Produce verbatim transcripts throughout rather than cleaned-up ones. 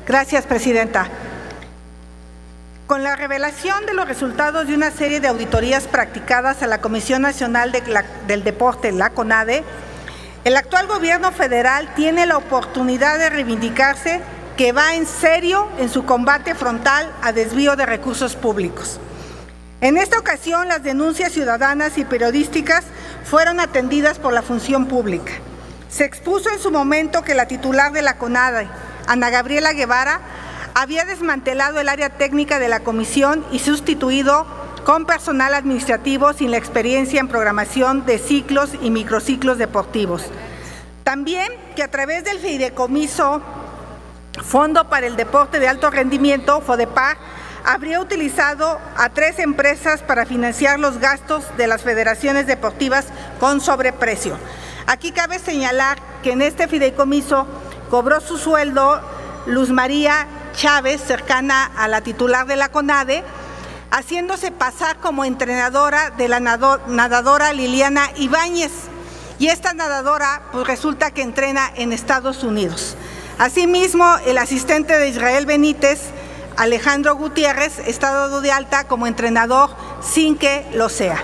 Gracias, presidenta. Con la revelación de los resultados de una serie de auditorías practicadas a la Comisión Nacional de la, del Deporte, la CONADE, el actual gobierno federal tiene la oportunidad de reivindicarse que va en serio en su combate frontal a desvío de recursos públicos. En esta ocasión, las denuncias ciudadanas y periodísticas fueron atendidas por la función pública. Se expuso en su momento que la titular de la CONADE, Ana Gabriela Guevara, había desmantelado el área técnica de la comisión y sustituido con personal administrativo sin la experiencia en programación de ciclos y microciclos deportivos. También que a través del fideicomiso Fondo para el Deporte de Alto Rendimiento, FODEPAR, habría utilizado a tres empresas para financiar los gastos de las federaciones deportivas con sobreprecio. Aquí cabe señalar que en este fideicomiso cobró su sueldo Luz María Chávez, cercana a la titular de la CONADE, haciéndose pasar como entrenadora de la nadadora Liliana Ibáñez. Y esta nadadora, pues resulta que entrena en Estados Unidos. Asimismo, el asistente de Israel Benítez, Alejandro Gutiérrez, está dado de alta como entrenador sin que lo sea.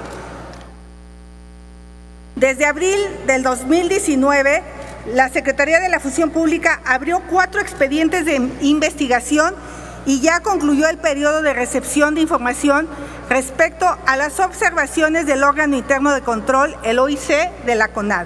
Desde abril del dos mil diecinueve, la Secretaría de la Función Pública abrió cuatro expedientes de investigación y ya concluyó el periodo de recepción de información respecto a las observaciones del órgano interno de control, el O I C, de la CONADE.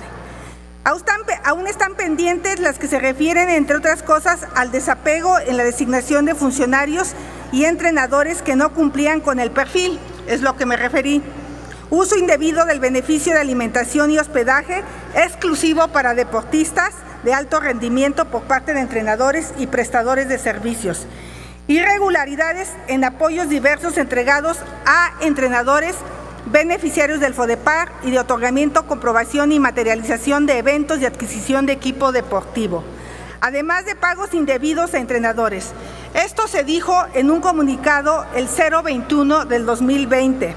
Aún están pendientes las que se refieren, entre otras cosas, al desapego en la designación de funcionarios y entrenadores que no cumplían con el perfil, es lo que me referí. Uso indebido del beneficio de alimentación y hospedaje exclusivo para deportistas de alto rendimiento por parte de entrenadores y prestadores de servicios. Irregularidades en apoyos diversos entregados a entrenadores beneficiarios del FODEPAR y de otorgamiento, comprobación y materialización de eventos y adquisición de equipo deportivo, además de pagos indebidos a entrenadores. Esto se dijo en un comunicado el cero veintiuno del dos mil veinte.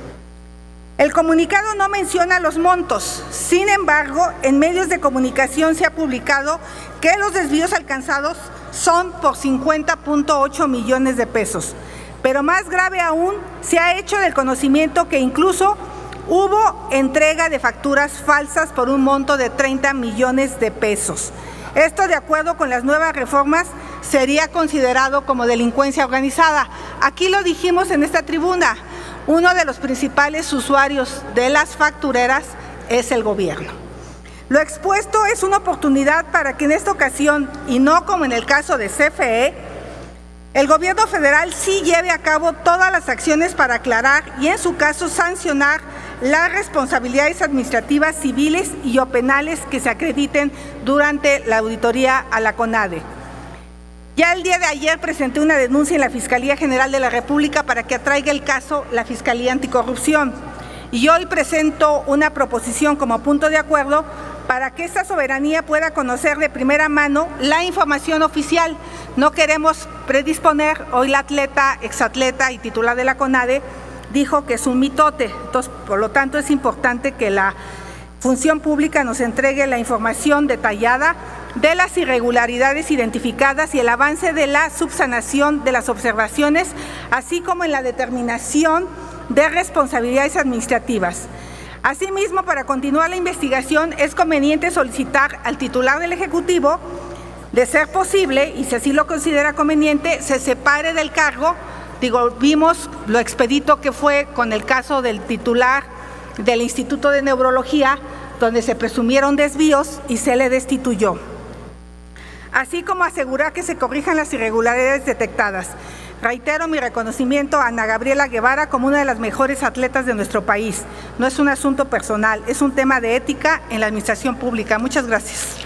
El comunicado no menciona los montos, sin embargo, en medios de comunicación se ha publicado que los desvíos alcanzados son por cincuenta punto ocho millones de pesos. Pero más grave aún, se ha hecho del conocimiento que incluso hubo entrega de facturas falsas por un monto de treinta millones de pesos. Esto, de acuerdo con las nuevas reformas, sería considerado como delincuencia organizada. Aquí lo dijimos en esta tribuna. Uno de los principales usuarios de las factureras es el gobierno. Lo expuesto es una oportunidad para que en esta ocasión, y no como en el caso de C F E, el gobierno federal sí lleve a cabo todas las acciones para aclarar y, en su caso, sancionar las responsabilidades administrativas, civiles y o penales que se acrediten durante la auditoría a la CONADE. Ya el día de ayer presenté una denuncia en la Fiscalía General de la República para que atraiga el caso la Fiscalía Anticorrupción. Y hoy presento una proposición como punto de acuerdo para que esta soberanía pueda conocer de primera mano la información oficial. No queremos predisponer. Hoy la atleta, exatleta y titular de la CONADE dijo que es un mitote. Entonces, por lo tanto, es importante que la Función Pública nos entregue la información detallada de las irregularidades identificadas y el avance de la subsanación de las observaciones, así como en la determinación de responsabilidades administrativas. Asimismo, para continuar la investigación, es conveniente solicitar al titular del Ejecutivo, de ser posible, y si así lo considera conveniente, se separe del cargo. Digo, vimos lo expedito que fue con el caso del titular del Instituto de Neurología, donde se presumieron desvíos y se le destituyó. Así como asegurar que se corrijan las irregularidades detectadas. Reitero mi reconocimiento a Ana Gabriela Guevara como una de las mejores atletas de nuestro país. No es un asunto personal, es un tema de ética en la administración pública. Muchas gracias.